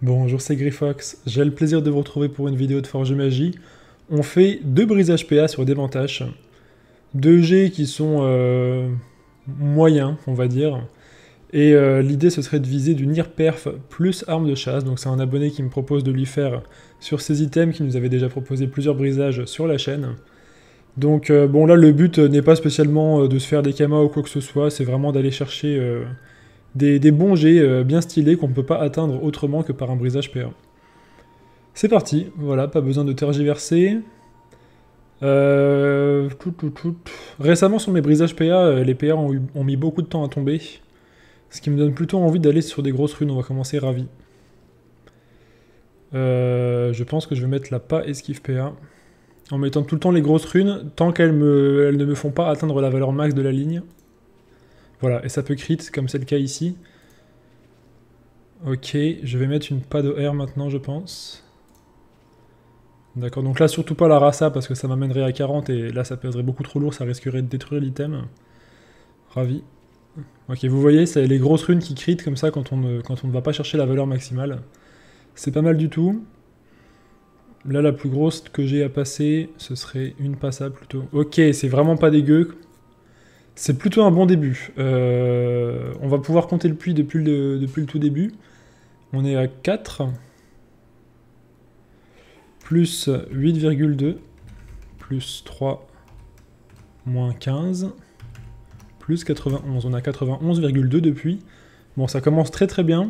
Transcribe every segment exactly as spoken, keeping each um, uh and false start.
Bonjour, c'est Griffox. J'ai le plaisir de vous retrouver pour une vidéo de Forge Magie. On fait deux brisages P A sur des mantaches. Deux G qui sont euh, moyens, on va dire. Et euh, l'idée, ce serait de viser du Nir Perf plus arme de chasse. Donc c'est un abonné qui me propose de lui faire sur ses items, qui nous avait déjà proposé plusieurs brisages sur la chaîne. Donc euh, bon, là, le but n'est pas spécialement de se faire des kamas ou quoi que ce soit. C'est vraiment d'aller chercher... Euh, Des, des bons jets euh, bien stylés qu'on ne peut pas atteindre autrement que par un brisage P A. C'est parti, voilà, pas besoin de tergiverser. Euh, tout, tout, tout. Récemment sur mes brisages P A, euh, les P A ont, eu, ont mis beaucoup de temps à tomber. Ce qui me donne plutôt envie d'aller sur des grosses runes, on va commencer ravi. Euh, je pense que je vais mettre la pas esquive P A. En mettant tout le temps les grosses runes, tant qu'elles me, elles ne me font pas atteindre la valeur max de la ligne. Voilà, et ça peut crit, comme c'est le cas ici. Ok, je vais mettre une pas de R maintenant, je pense. D'accord, donc là, surtout pas la rasa, parce que ça m'amènerait à quarante, et là, ça pèserait beaucoup trop lourd, ça risquerait de détruire l'item. Ravi. Ok, vous voyez, c'est les grosses runes qui crit comme ça quand on, ne, quand on ne va pas chercher la valeur maximale. C'est pas mal du tout. Là, la plus grosse que j'ai à passer, ce serait une passa plutôt. Ok, c'est vraiment pas dégueu. C'est plutôt un bon début. Euh, on va pouvoir compter le puits depuis le, depuis le tout début. On est à quatre. Plus huit virgule deux. Plus trois. Moins quinze. Plus quatre-vingt-onze. On a quatre-vingt-onze virgule deux depuis. Bon, ça commence très très bien.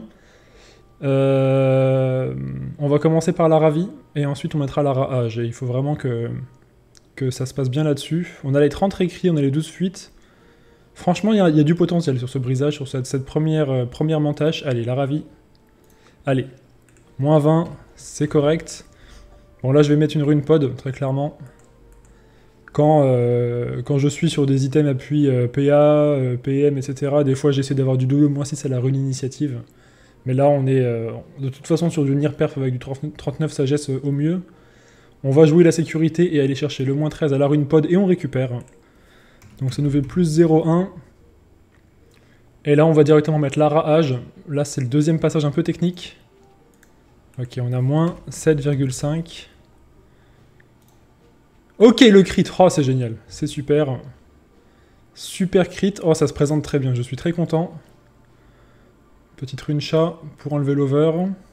Euh, on va commencer par la ravie. Et ensuite on mettra la raage. Et il faut vraiment que, que ça se passe bien là-dessus. On a les trente récrits, on a les douze fuites. Franchement, il y, y a du potentiel sur ce brisage, sur cette, cette première, euh, première mantache. Allez, la ravie. Allez. moins vingt, c'est correct. Bon, là, je vais mettre une rune pod, très clairement. Quand, euh, quand je suis sur des items appui euh, P A, euh, P M, et cetera, des fois, j'essaie d'avoir du double moins six à la rune initiative. Mais là, on est euh, de toute façon sur du Nir Perf avec du trente-neuf sagesse euh, au mieux. On va jouer la sécurité et aller chercher le moins treize à la rune pod et on récupère. Donc ça nous fait plus zéro virgule un. Et là, on va directement mettre la raage. Là, c'est le deuxième passage un peu technique. Ok, on a moins sept virgule cinq. Ok, le crit. Oh, c'est génial. C'est super. Super crit. Oh, ça se présente très bien. Je suis très content. Petite rune chat pour enlever l'over.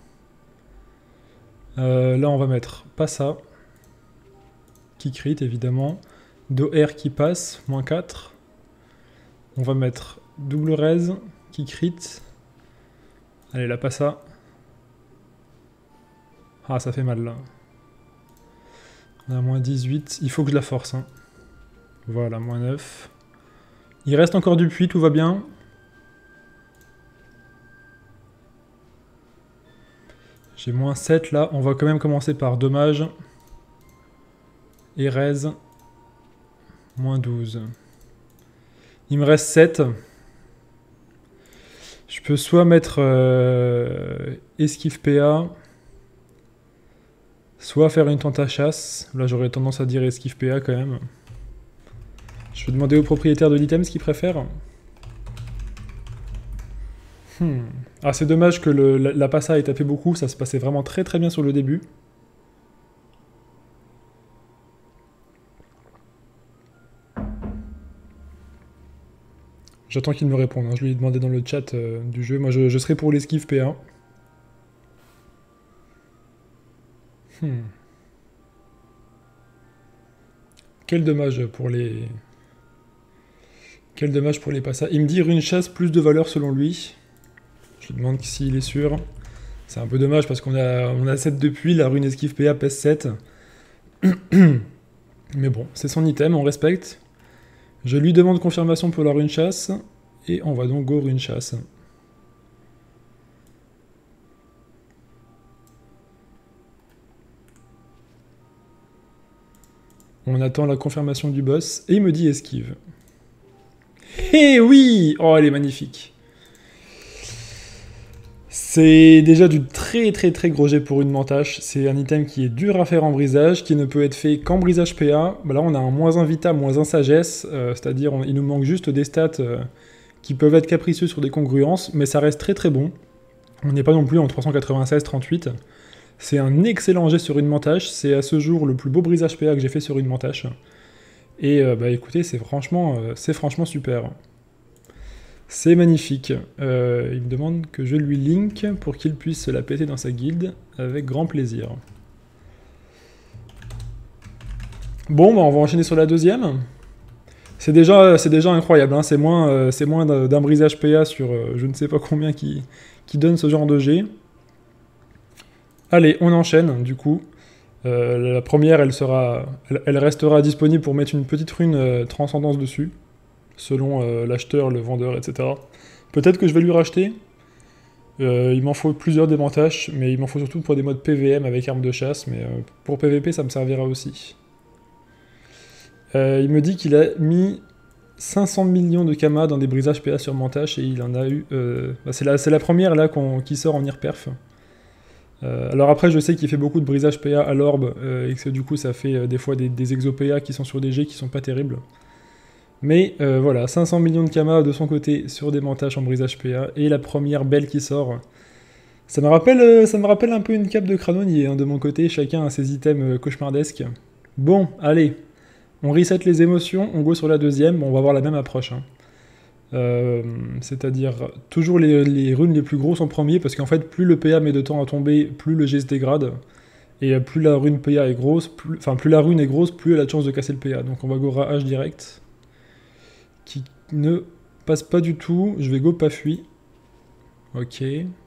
Euh, là, on va mettre pas ça. Qui crit, évidemment. Do R qui passe, moins quatre. On va mettre double raise qui crit. Allez, là, pas ça. Ah, ça fait mal, là. On a moins dix-huit. Il faut que je la force. Hein. Voilà, moins neuf. Il reste encore du puits, tout va bien. J'ai moins sept, là. On va quand même commencer par dommage. Et raise. moins douze. Il me reste sept. Je peux soit mettre euh, esquive P A, soit faire une tente à chasse. Là, j'aurais tendance à dire esquive P A quand même. Je vais demander au propriétaire de l'item ce qu'il préfère. Hmm. Ah, c'est dommage que le, la, la passa ait tapé beaucoup. Ça se passait vraiment très très bien sur le début. J'attends qu'il me réponde, hein. Je lui ai demandé dans le chat euh, du jeu. Moi, je, je serai pour l'esquive P A. Hmm. Quel dommage pour les... Quel dommage pour les passas. Il me dit rune chasse plus de valeur selon lui. Je lui demande s'il est sûr. C'est un peu dommage parce qu'on a, on a sept depuis, la rune esquive P A pèse sept. Mais bon, c'est son item, on respecte. Je lui demande confirmation pour la rune chasse, et on va donc go rune chasse. On attend la confirmation du boss, et il me dit esquive. Eh oui! Oh, elle est magnifique. C'est déjà du très très très gros jet pour une mantache. C'est un item qui est dur à faire en brisage, qui ne peut être fait qu'en brisage P A. Bah là on a un moins un vita, moins un sagesse, euh, c'est-à-dire il nous manque juste des stats euh, qui peuvent être capricieux sur des congruences, mais ça reste très très bon. On n'est pas non plus en trois cent quatre-vingt-seize trente-huit. C'est un excellent jet sur une mantache. C'est à ce jour le plus beau brisage P A que j'ai fait sur une mantache. Et euh, bah écoutez, c'est franchement, euh, c'est franchement super. C'est magnifique. Euh, il me demande que je lui link pour qu'il puisse se la péter dans sa guilde avec grand plaisir. Bon, bah on va enchaîner sur la deuxième. C'est déjà, c'est déjà incroyable, hein. C'est moins, euh, c'est moins d'un brisage P A sur euh, je ne sais pas combien qui, qui donne ce genre de jet. Allez, on enchaîne du coup. Euh, la première, elle, sera, elle, elle restera disponible pour mettre une petite rune euh, transcendance dessus, selon euh, l'acheteur, le vendeur, et cetera. Peut-être que je vais lui racheter. Euh, il m'en faut plusieurs démontages, mais il m'en faut surtout pour des modes P V M avec armes de chasse, mais euh, pour P V P, ça me servira aussi. Euh, il me dit qu'il a mis cinq cents millions de Kama dans des brisages P A sur Mantache et il en a eu... Euh, bah c'est la, la première là qu'on, qui sort en Irperf. Euh, alors après je sais qu'il fait beaucoup de brisages P A à l'orbe euh, et que du coup ça fait euh, des fois des, des exo P A qui sont sur des G qui sont pas terribles. Mais euh, voilà, cinq cents millions de Kama de son côté sur des Mantaches en brisage P A et la première belle qui sort. Ça me rappelle, euh, ça me rappelle un peu une cape de Cranonier hein, de mon côté, chacun a ses items euh, cauchemardesques. Bon, allez. On reset les émotions, on go sur la deuxième, bon, on va avoir la même approche. Hein. Euh, C'est-à-dire toujours les, les runes les plus grosses en premier, parce qu'en fait, plus le P A met de temps à tomber, plus le G se dégrade. Et plus la rune P A est grosse, plus, enfin plus la rune est grosse, plus elle a de chance de casser le P A. Donc on va go H direct, qui ne passe pas du tout. Je vais go pas fuit. Ok.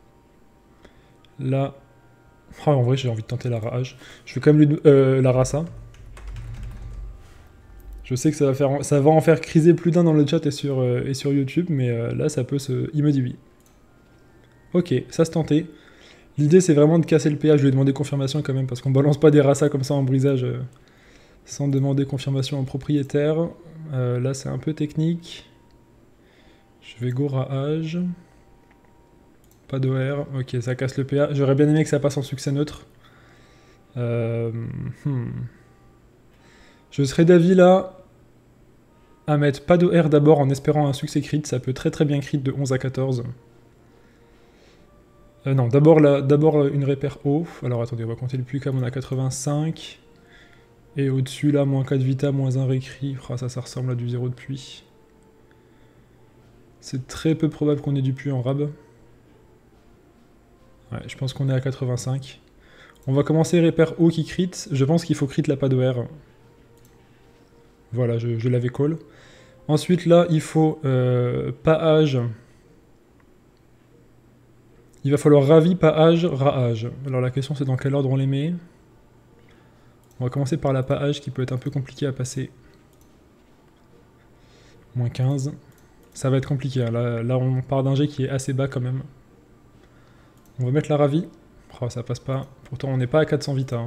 Là, oh, en vrai j'ai envie de tenter la rage. Je vais quand même lui euh, la rasa. Je sais que ça va, faire, ça va en faire criser plus d'un dans le chat et sur, euh, et sur YouTube, mais euh, là, ça peut se... Il me dit oui. Ok, ça se tentait. L'idée, c'est vraiment de casser le P A. Je lui ai demandé confirmation quand même, parce qu'on balance pas des rassas comme ça en brisage euh, sans demander confirmation au propriétaire. Euh, là, c'est un peu technique. Je vais go rage. Pas d'O R. Ok, ça casse le P A. J'aurais bien aimé que ça passe en succès neutre. Euh, hmm. Je serais d'avis là à mettre pas d'O R d'abord en espérant un succès crit, ça peut très très bien crit de onze à quatorze. Euh, non, d'abord une repère haut. Alors attendez, on va compter le plus calme, on a quatre-vingt-cinq. Et au-dessus là, moins quatre vita, moins un récrit. Oh, ça, ça ressemble à du zéro de puits. C'est très peu probable qu'on ait du puits en rab. Ouais, je pense qu'on est à quatre-vingt-cinq. On va commencer repère haut qui crit. Je pense qu'il faut crit la pas d'O R. Voilà, je, je l'avais call. Ensuite, là, il faut euh, paage. Il va falloir ravi, paage, raage. Alors la question, c'est dans quel ordre on les met. On va commencer par la paage qui peut être un peu compliqué à passer. moins quinze. Ça va être compliqué. Hein. Là, là, on part d'un jet qui est assez bas quand même. On va mettre la ravi. Oh, ça passe pas. Pourtant, on n'est pas à quatre cents vita. Hein.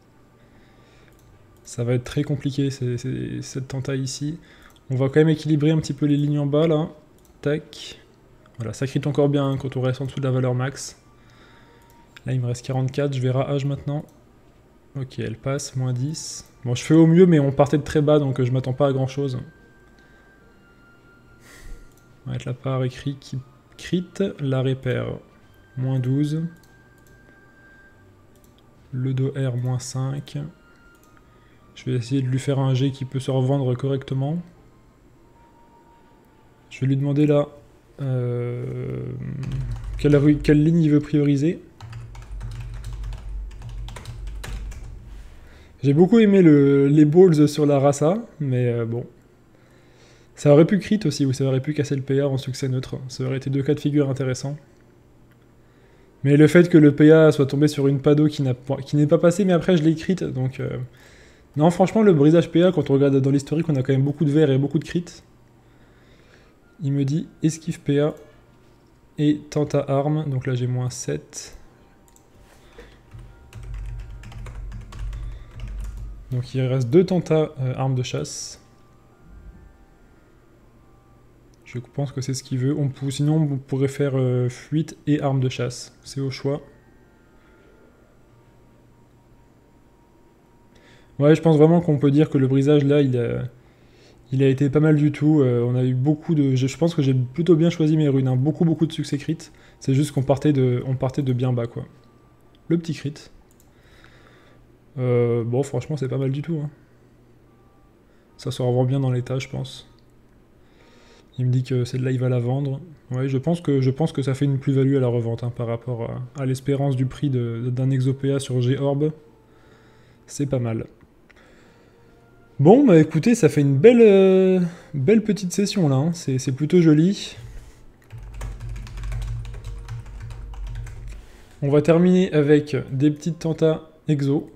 Ça va être très compliqué, c'est, c'est, cette tenta ici. On va quand même équilibrer un petit peu les lignes en bas, là. Tac. Voilà, ça crit encore bien hein, quand on reste en dessous de la valeur max. Là, il me reste quarante-quatre, je vais rage maintenant. Ok, elle passe, moins dix. Bon, je fais au mieux, mais on partait de très bas, donc je m'attends pas à grand-chose. On va mettre la part écrit qui crit, la repère, moins douze. Le do R, moins cinq. Je vais essayer de lui faire un G qui peut se revendre correctement. Je vais lui demander là euh, quelle, quelle ligne il veut prioriser. J'ai beaucoup aimé le, les balls sur la rasa, mais euh, bon. Ça aurait pu crit aussi, ou ça aurait pu casser le P A en succès neutre. Ça aurait été deux cas de figure intéressants. Mais le fait que le P A soit tombé sur une pado qui n'est pas passé, mais après je l'ai crit, donc... Euh, non, franchement, le brisage P A, quand on regarde dans l'historique, on a quand même beaucoup de verts et beaucoup de crits. Il me dit esquive P A et tente à arme. Donc là, j'ai moins sept. Donc il reste deux tentas euh, armes de chasse. Je pense que c'est ce qu'il veut. On peut, sinon, on pourrait faire euh, fuite et arme de chasse. C'est au choix. Ouais, je pense vraiment qu'on peut dire que le brisage, là, il a, il a été pas mal du tout. Euh, on a eu beaucoup de... Je pense que j'ai plutôt bien choisi mes runes. Hein. Beaucoup, beaucoup de succès crit. C'est juste qu'on partait de, on partait de bien bas, quoi. Le petit crit. Euh, bon, franchement, c'est pas mal du tout. Hein. Ça se revend bien dans l'état, je pense. Il me dit que celle-là, il va la vendre. Ouais, je pense que, je pense que ça fait une plus-value à la revente hein, par rapport à, à l'espérance du prix d'un Exopéa sur G-Orb. C'est pas mal. Bon, bah écoutez, ça fait une belle, euh, belle petite session là. Hein. C'est plutôt joli. On va terminer avec des petites tentas exo.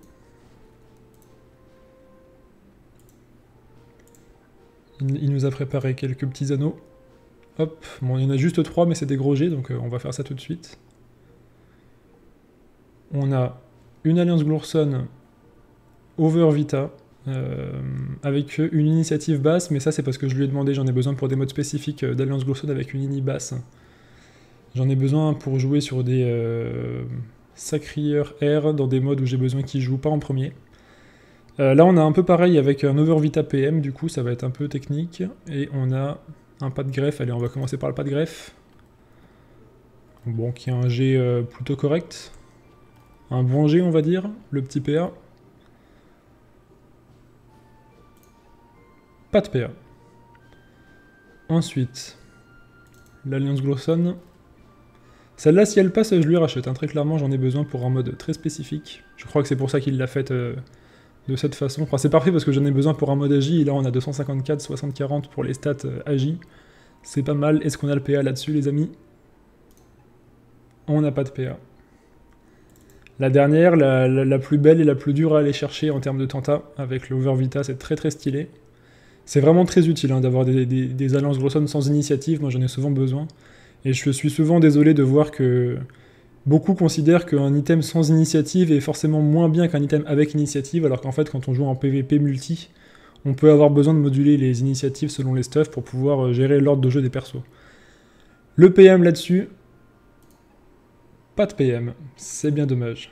Il nous a préparé quelques petits anneaux. Hop, bon, il y en a juste trois, mais c'est des gros G, donc euh, on va faire ça tout de suite. On a une Alliance Glourson Over Vita, euh, avec une initiative basse, mais ça c'est parce que je lui ai demandé, j'en ai besoin pour des modes spécifiques d'Alliance Glourson avec une ini basse. J'en ai besoin pour jouer sur des euh, Sacrieurs R, dans des modes où j'ai besoin qu'ils jouent pas en premier. Euh, là on a un peu pareil avec un Over Vita P M, du coup ça va être un peu technique, et on a un pas de greffe, allez on va commencer par le pas de greffe. Bon, qui est un G euh, plutôt correct. Un bon G on va dire, le petit P A. Pas de P A. Ensuite, l'Alliance Glourson. Celle-là si elle passe je lui rachète, hein. Très clairement j'en ai besoin pour un mode très spécifique. Je crois que c'est pour ça qu'il l'a faite euh, de cette façon. Enfin c'est parfait parce que j'en ai besoin pour un mode agi, et là on a deux cent cinquante-quatre, soixante, quarante pour les stats euh, agi. C'est pas mal. Est-ce qu'on a le P A là-dessus les amis? On n'a pas de P A. La dernière, la, la, la plus belle et la plus dure à aller chercher en termes de tenta, avec le Over Vita, c'est très très stylé. C'est vraiment très utile hein, d'avoir des, des, des alliances Glourson sans initiative, moi j'en ai souvent besoin. Et je suis souvent désolé de voir que beaucoup considèrent qu'un item sans initiative est forcément moins bien qu'un item avec initiative, alors qu'en fait quand on joue en P V P multi, on peut avoir besoin de moduler les initiatives selon les stuffs pour pouvoir gérer l'ordre de jeu des persos. Le P M là-dessus, pas de P M, c'est bien dommage.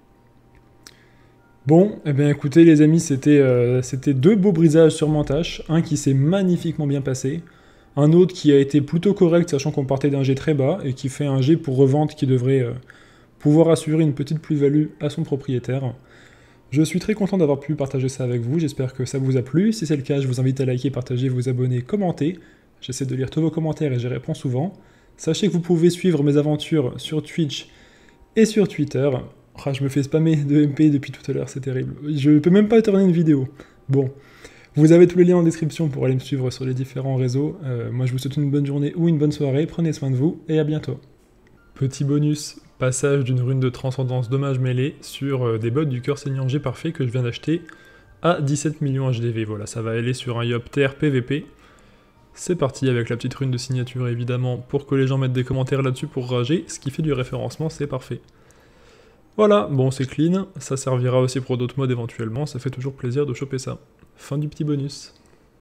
Bon, et eh bien écoutez les amis, c'était euh, c'était deux beaux brisages sur Mantache, un qui s'est magnifiquement bien passé, un autre qui a été plutôt correct, sachant qu'on partait d'un G très bas, et qui fait un G pour revente qui devrait euh, pouvoir assurer une petite plus-value à son propriétaire. Je suis très content d'avoir pu partager ça avec vous, j'espère que ça vous a plu. Si c'est le cas, je vous invite à liker, partager, vous abonner, commenter. J'essaie de lire tous vos commentaires et j'y réponds souvent. Sachez que vous pouvez suivre mes aventures sur Twitch et sur Twitter. Oh, je me fais spammer de M P depuis tout à l'heure, c'est terrible. Je peux même pas tourner une vidéo. Bon, vous avez tous les liens en description pour aller me suivre sur les différents réseaux. Euh, moi je vous souhaite une bonne journée ou une bonne soirée, prenez soin de vous et à bientôt. Petit bonus, passage d'une rune de transcendance dommage mêlée sur euh, des bots du cœur saignant G parfait que je viens d'acheter à dix-sept millions H D V. Voilà, ça va aller sur un Yopter P V P. C'est parti avec la petite rune de signature évidemment pour que les gens mettent des commentaires là-dessus pour rager, ce qui fait du référencement, c'est parfait. Voilà, bon c'est clean, ça servira aussi pour d'autres modes éventuellement, ça fait toujours plaisir de choper ça. Fin du petit bonus.